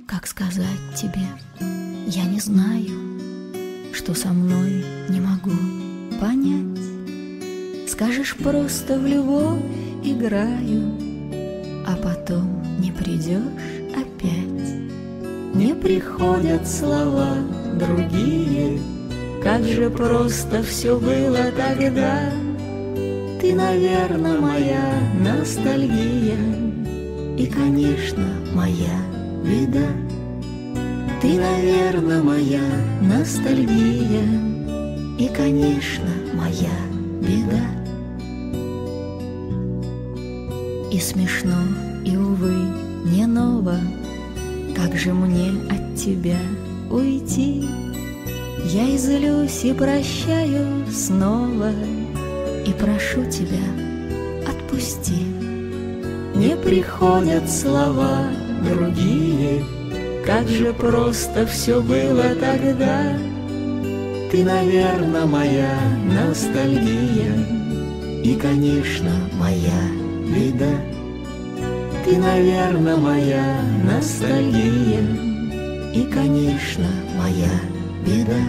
Как сказать тебе, я не знаю, что со мной не могу понять. Скажешь, просто в любовь играю, а потом не придешь опять. Не приходят слова другие, как же просто все было тогда. Ты, наверно, моя ностальгия и, конечно, моя беда. Ты, наверно, моя ностальгия и, конечно, моя беда. И смешно, и, увы, не ново, как же мне от тебя уйти? Я и злюсь, и прощаю снова, и прошу тебя, отпусти. Не приходят слова другие, как же просто все было тогда. Ты, наверно, моя ностальгия и, конечно, моя беда. Ты, наверно, моя ностальгия и, конечно, моя беда.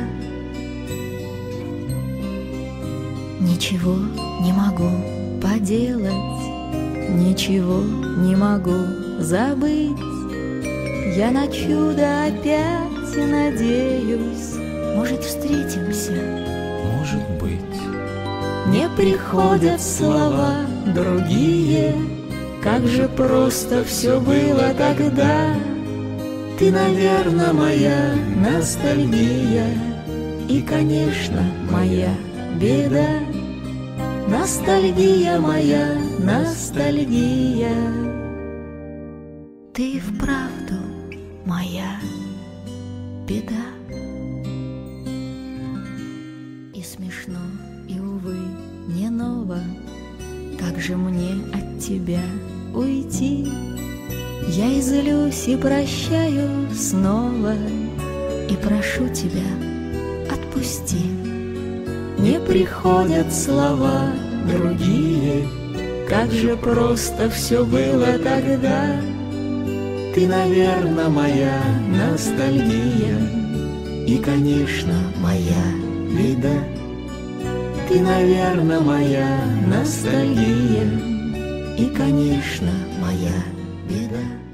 Ничего не могу поделать, ничего не могу забыть. Я на чудо опять надеюсь, может, встретимся, Может быть. не приходят слова другие, как же просто все было тогда. Ты, наверно, моя ностальгия и, конечно, моя беда. Ностальгия моя, ностальгия, ты вправду моя беда. И смешно, и, увы, не ново, как же мне от тебя уйти? Я и злюсь, и прощаю снова, и прошу тебя, отпусти. Не приходят слова другие, как же просто все было тогда. Ты, наверно, моя ностальгия и, конечно, моя беда. Ты, наверно, моя ностальгия и, конечно, моя беда.